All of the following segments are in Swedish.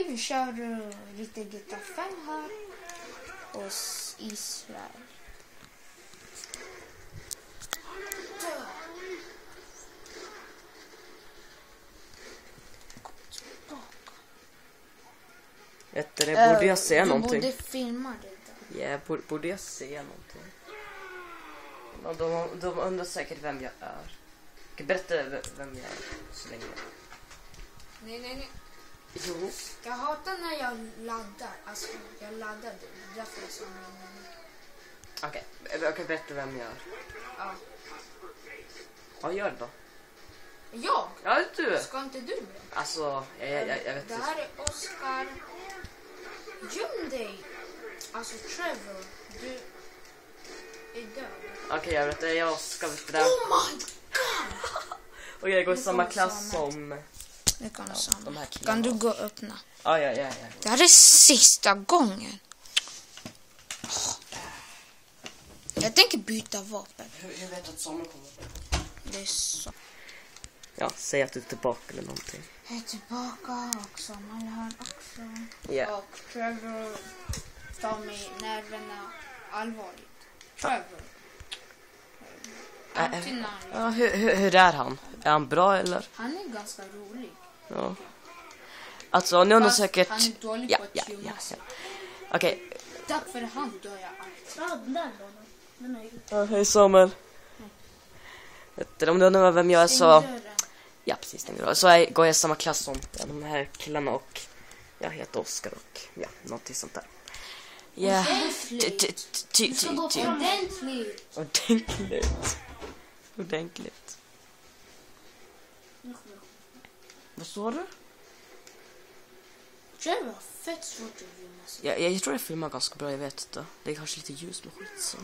vi kör lite GTA 5 här hos Israel. Det borde jag se någonting. Du borde filma det. Ja, borde jag se någonting. De undrar säkert vem jag är. Kan berätta vem jag är så länge. Nej. Jo. Jag hatar när jag laddar. Alltså, jag laddar. Därför är det så. Okej, jag kan berätta vem jag är. Ja. Ja, gör det då. Ja. Ja, du. Ska inte du berätta? Alltså, jag vet Det inte. här är Oscar. Göm dig. Alltså, Trevor. Du är död. Okej, jag vet det. Jag ska berätta det. Oh my god! Och jag går i Nu samma kommer klass Samuel. som... Nu kan, de här killarna. kan du gå och öppna? Ja. Det här är sista gången. Jag tänker byta vapen. Hur vet du att Samuel kommer? Det är så. Ja, säg att du är tillbaka eller någonting. Jag är tillbaka och Samuel här också. Ja. Och Trevor tar mig nerverna allvarligt. Trevor. Alltid när Ja, hur är han? Är han bra eller? han är ganska rolig. Ja. Alltså, ni undrar Fast säkert... han är dålig på att gömma sig. Okej. Tack för han dör jag allt. Ja, den där då. Den är ju... Ja, hej Samuel. Om du undrar vem jag är så... Stäng dörren. Ja, precis. Så går jag i samma klass som de här killarna och jag heter Oscar och ja, någonting sånt där. Ja. Ordentligt. Vad sa du? Trevor har fett svårt att gömma sig. Jag tror jag filmar ganska bra, jag vet inte. Det är kanske lite ljus med skit som...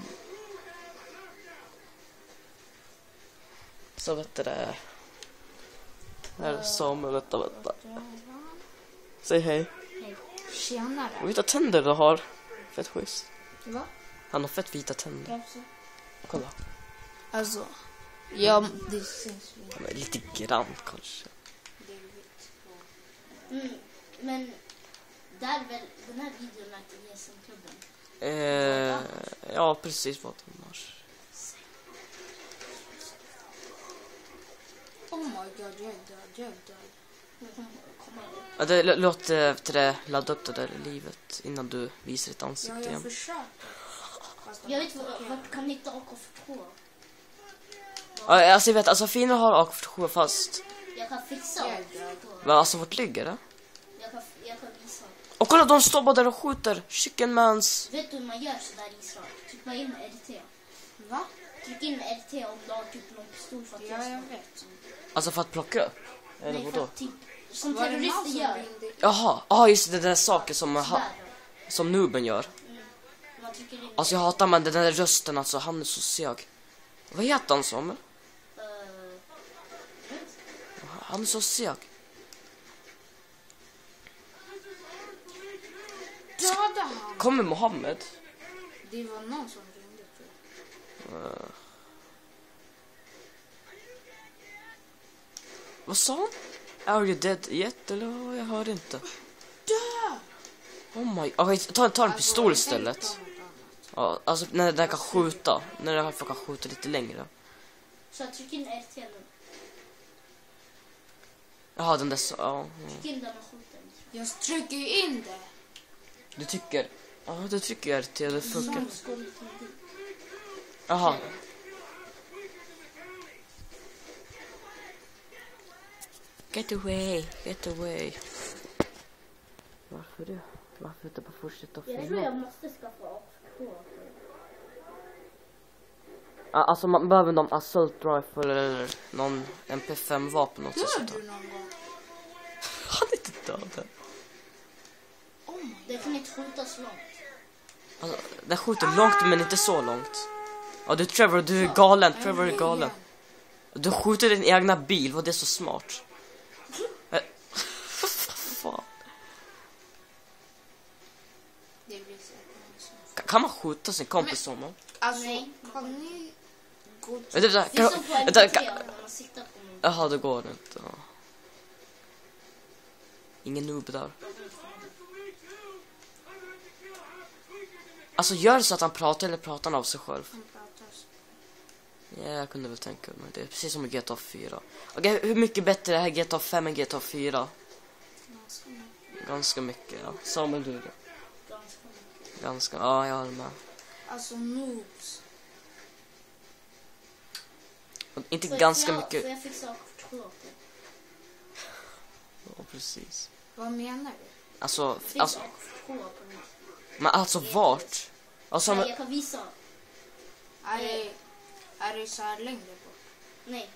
Så vet du det. Här är Samuel, vänta. Säg hej. Tjenare. Och vita tänder du har. Fett schysst. Va? Han har fett vita tänder. Kolla. Alltså, ja, det syns inte. Men lite grann kanske. Men där väl, den här videon är till GSM-klubben. Ja, precis vad de har. Oh my god, jag är död. Ja, låt det ladda upp det där livet innan du visar ditt ansikte Jag igen. försöker. Jag vet vart kan hitta AK42? Ja, alltså jag vet, alltså Fina har AK47 fast. Jag kan fixa AK42. Men alltså vart ligger det? Jag kan visa. Och kolla, de står bara där och skjuter. Chickenmans. Vet du hur man gör så där i Israel? Tryck bara in med RT. Va? Tryck in med RT om du har typ någon pistol för att Ja, jag vet. Alltså för att plocka upp? Eller Nej, för vadå? att typ, som Var det någon terrorister som gör. ringde? Jaha, just det där saker som, Sådär. som Nuben gör. Man trycker in. Alltså jag hatar man den där rösten, alltså han är så seg. Vad heter han som? Han är så seg. Döda han. Kommer Mohammed? Det var någon som ringde, tror jag. Vad sa han? Are you dead yet? Eller jag hörde inte. Dö! Oh my... Okay, ta en pistol istället. Ja, alltså när den kan skjuta. När den kan skjuta lite längre. Så tryck in RT nu. Jaha, den där så... Ja. Tryck in där man skjuter. Jag trycker in det. Du tycker... Ja, du trycker RT, det funkar. Som skulle ta dit. Jaha. Get away, get away. Varför det? Varför inte bara fortsätta Jag tror filma? jag måste skaffa AK42. Alltså man behöver någon assault rifle eller någon MP5-vapen. Dör du någon gång? Han är inte död. Oh my. Det kan inte skjuta så långt. Alltså, den skjuter långt men inte så långt. Ja du Trevor, du är galen. Trevor är galen. Du skjuter din egna bil, vad det är så smart. Fan. Det blir så. Kan man skjuta sin kompis som man? Alltså, Nej. kan ni gå Vänta, Det är som på NT när man sitter på någon. Jaha, det går inte. Ja. Ingen noob där. Alltså gör det så att han pratar eller pratar han av sig själv? Han pratar. Ja, jag kunde väl tänka mig det. Precis som i GTA 4. Okej, hur mycket bättre är det här GTA 5 än GTA 4? Ganska mycket. Ganska mycket, ja. Samuel, du då? Ganska mycket. Ganska, ja, jag håller med. Alltså noobs. Och inte För ganska jag, mycket. För jag fick saker för 2 på. Ja, precis. Vad menar du? Alltså, Fick alltså, saker för 2 på den. men alltså vart? Alltså, Nej, jag kan visa. Är det så här längre bort? Nej.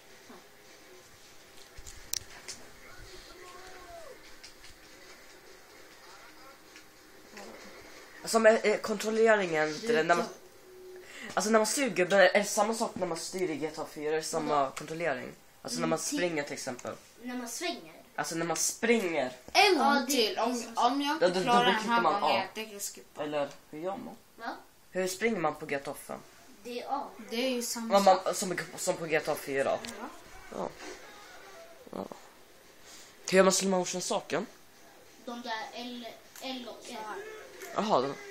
alltså med kontrolleringen, när man, alltså när man styr gubben, är det samma sak när man styr i GTA 4? Är det samma kontrollering? Alltså när man springer till exempel. När man svänger. Alltså när man springer. En Ja, gång det- till. det är Om jag Då- inte då klarar den klickar här man gången, A. jag tänker skippa. Eller hur gör man? Va? Hur springer man på GTA 5? Det är A. Det är ju samma Ja, sak. man, som på GTA 4. Ja. Ja. Hur gör man slow motion saken? De där L och Så R. här. Jaha, den.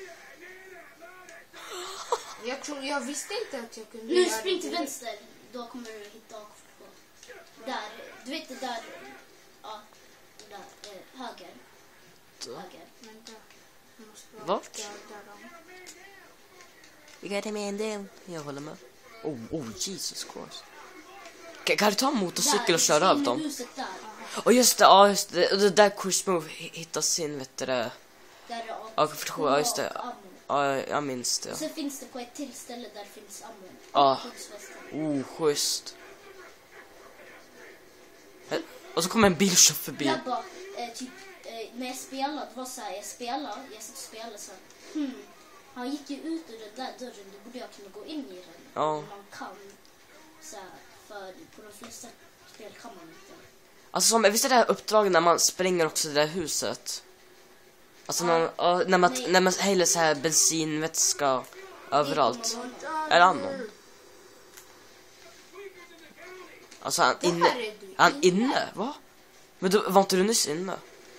Jag visste inte att jag kunde Nu göra spring till det. vänster. Då kommer du hitta A. Där. Du vet det där. Ja. Det där. Höger. Höger. Vänta. Jag måste bara Vart? döda dem. You got me in there. Jag håller med. Oh, Jesus Christ. Kan du ta en motorcykel och köra över dem? Huset där. Och just det, ja just det. Och det där Chris Move hittar sin, vet du det. Där är A. Ja, ja, just det. Och ammo. Ja, jag minns det. Och sen finns det på ett till ställe där finns ammo. Ja. Skyddsvästen. Schysst. Och så kommer en bil och kör förbi. Jag bara, typ, när jag spelade, det var så här, jag satt och spelade så här, han gick ju ut ur den där dörren, då borde jag kunna gå in i den. Ja. Man kan, så här, för på de flesta spel kan man inte. Alltså som, visst är det här uppdraget när man springer också i det där huset? Alltså när man häller så här bensinvätska överallt. Är han någon? Alltså han Det inne. här är du Han inne? Va? Men då var inte du nyss inne?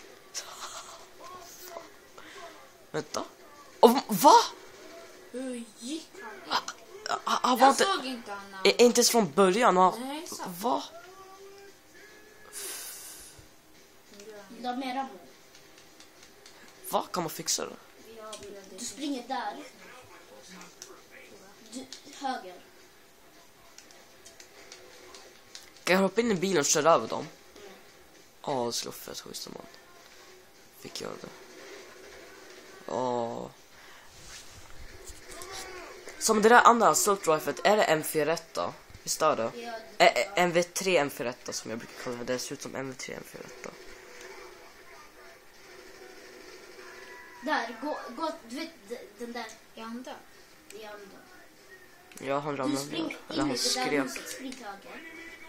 Vänta. Och va? Hur gick han in? Han var Jag inte... såg inte han när Inte ens från början. Nej, sant. Va? Vill du ha mer ammo? Va? Kan man fixa det? Du springer där. Höger. Kan jag hoppa in i bilen och köra över dem? Ja, det skulle vara fett schysst om man fick göra det. Som det där andra assault-riflet, är det M41 då? Visst är det? MV3 M41 som jag brukar kalla det. Det ser ut som MV3 M41. Där, gå, du vet den där är han död? i andra. Ja, han Du ramlade springer ner. in Eller i han det där skrek. huset, spring till höger.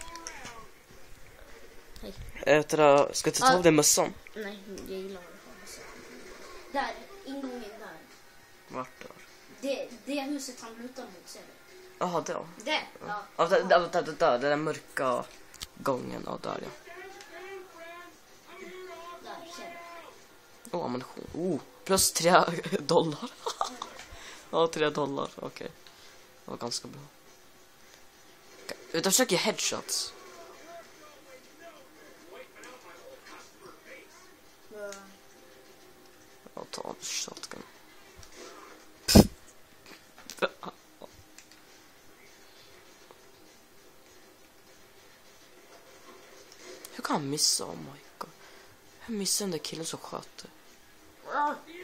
Ska jag ta av dig mössan? Nej, jag gillar att ha massa. Där, ingången där. Vart då? Det huset han lutar mot, ser du? Jaha, det. Det? Ja. Ja, där, den där mörka gången. Ja, där ja. Där, ser du? Ammunition. Plus $3. Ja, $3. Okej. Det var ganska bra. Jag försöker headshots. Jag tar shotgun. Hur kan han missa? Oh my god. Hur missar den där killen som sköt det?